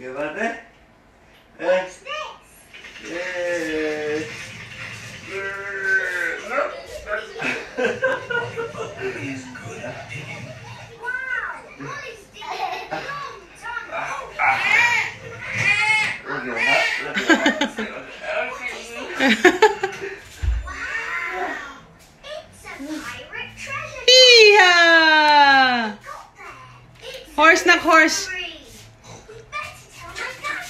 Gimana? What's this? He's good at digging. Wow, Molly's digging a long time. Look at that. Look at that. Wow, it's a pirate treasure. Yeehaw! Got there. It's Horse na horse. free. We better tell my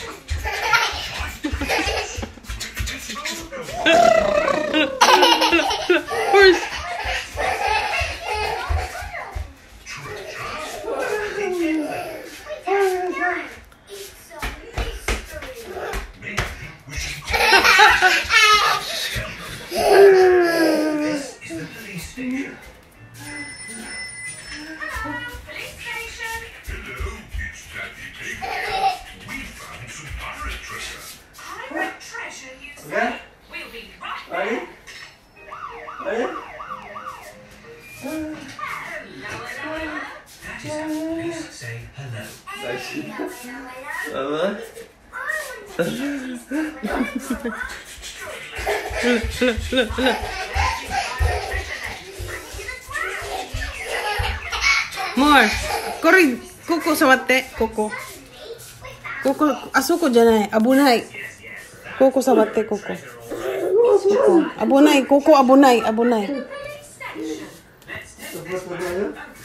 Horse. It's a mystery. Maybe we should This is the police station. Hello, police station. Hello, it's Daddy Pig. We found some pirate treasure. Pirate treasure, you say? Okay? We'll be right Lagi? Lagi? Hello, hello. That is how police say hello. Hello, Hello, Apa? More. これ、ここ触って。ここ。ここ、あそこじゃない。危ない。ここ触って、ここ。ここ。危ない。ここ危ない。危ない。 Sebut apa ya?